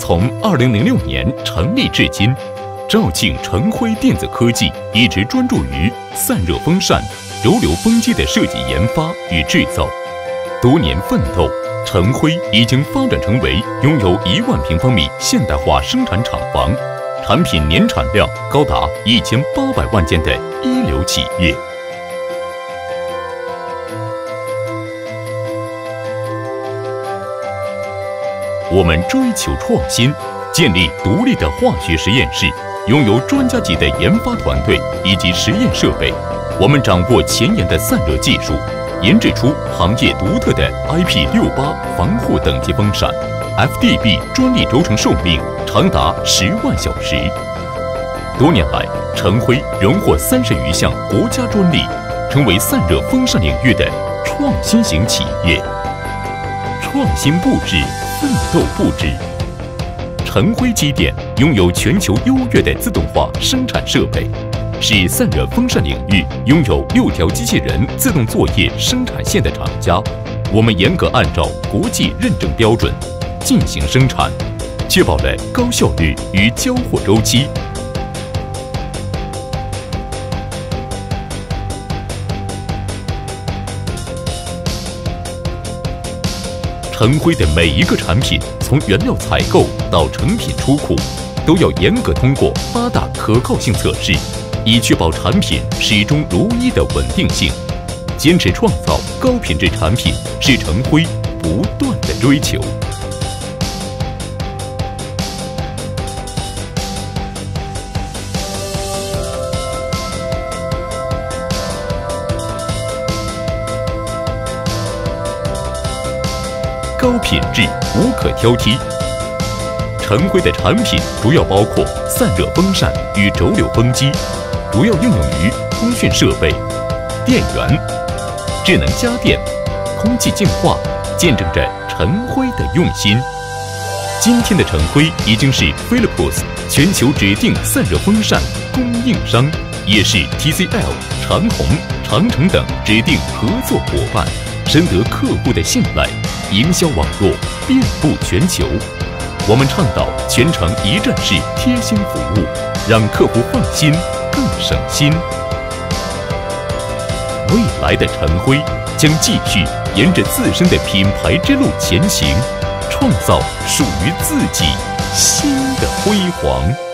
从2006年成立至今，肇庆成辉电子科技一直专注于散热风扇、轴流风机的设计研发与制造。多年奋斗，成辉已经发展成为拥有1万平方米现代化生产厂房，产品年产量高达1800万件的一流企业。我们追求创新，建立独立的化学实验室，拥有专家级的研发团队以及实验设备。我们掌握前沿的散热技术，研制出行业独特的 IP68 防护等级风扇 ，FDB 专利轴承寿命长达10万小时。多年来，成辉荣获30余项国家专利，成为散热风扇领域的创新型企业。创新布置，奋斗不止。成辉机电拥有全球优越的自动化生产设备，是散热风扇领域拥有6条机器人自动作业生产线的厂家。我们严格按照国际认证标准进行生产，确保了高效率与交货周期。成辉的每一个产品，从原料采购到成品出库，都要严格通过8大可靠性测试，以确保产品始终如一的稳定性。坚持创造高品质产品，是成辉不断的追求。高品质无可挑剔。成辉的产品主要包括散热风扇与轴流风机，主要应用于通讯设备、电源、智能家电、空气净化，见证着成辉的用心。今天的成辉已经是飞利浦斯全球指定散热风扇供应商，也是 TCL、长虹、长城等指定合作伙伴，深得客户的信赖，营销网络遍布全球。我们倡导全程一站式贴心服务，让客户放心更省心。未来的成辉将继续沿着自身的品牌之路前行，创造属于自己新的辉煌。